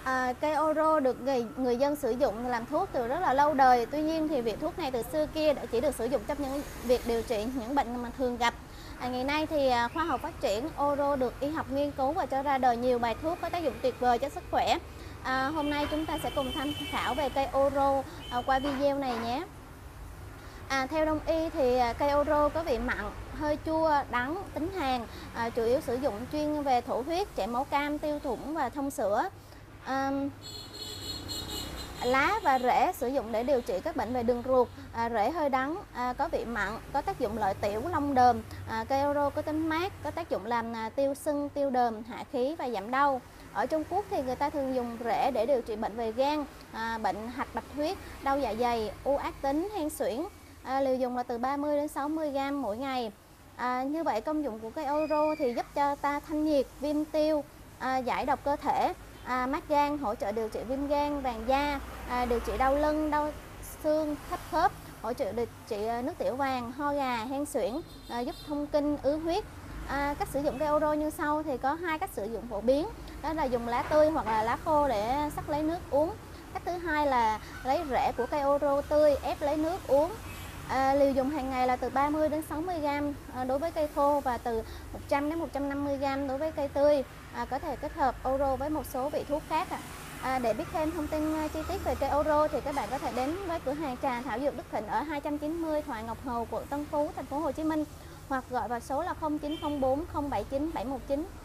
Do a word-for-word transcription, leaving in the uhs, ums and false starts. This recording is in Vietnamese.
À, cây oro được người, người dân sử dụng làm thuốc từ rất là lâu đời. Tuy nhiên thì vị thuốc này từ xưa kia đã chỉ được sử dụng trong những việc điều trị những bệnh mà thường gặp. À, ngày nay thì à, khoa học phát triển, oro được y học nghiên cứu và cho ra đời nhiều bài thuốc có tác dụng tuyệt vời cho sức khỏe. À, hôm nay chúng ta sẽ cùng tham khảo về cây oro à, qua video này nhé. À, theo đông y thì cây oro có vị mặn, hơi chua, đắng, tính hàn, à, chủ yếu sử dụng chuyên về thổ huyết, chảy máu cam, tiêu thủng và thông sữa. À, lá và rễ sử dụng để điều trị các bệnh về đường ruột. À, rễ hơi đắng, à, có vị mặn, có tác dụng lợi tiểu, long đờm. À, cây oro có tính mát, có tác dụng làm à, tiêu sưng, tiêu đờm, hạ khí và giảm đau. Ở Trung Quốc thì người ta thường dùng rễ để điều trị bệnh về gan, à, bệnh hạch bạch huyết, đau dạ dày, u ác tính, hen suyễn. À, liều dùng là từ ba mươi đến sáu mươi gam mỗi ngày. À, như vậy công dụng của cây oro thì giúp cho ta thanh nhiệt, viêm tiêu, à, giải độc cơ thể, à, mát gan, hỗ trợ điều trị viêm gan, vàng da, à, điều trị đau lưng, đau xương, thấp khớp, hỗ trợ điều trị nước tiểu vàng, ho gà, hen suyễn, à, giúp thông kinh, ứ huyết. À, cách sử dụng cây oro như sau, thì có hai cách sử dụng phổ biến, đó là dùng lá tươi hoặc là lá khô để sắc lấy nước uống. Cách thứ hai là lấy rễ của cây oro tươi ép lấy nước uống. À, liều dùng hàng ngày là từ ba mươi đến sáu mươi gam à, đối với cây khô và từ một trăm đến một trăm năm mươi gam đối với cây tươi. À, có thể kết hợp oro với một số vị thuốc khác. À. À, để biết thêm thông tin chi tiết về cây oro thì các bạn có thể đến với cửa hàng trà thảo dược Đức Thịnh ở hai trăm chín mươi Thoại Ngọc Hầu, quận Tân Phú, thành phố Hồ Chí Minh, hoặc gọi vào số là không chín không bốn không bảy chín bảy một chín.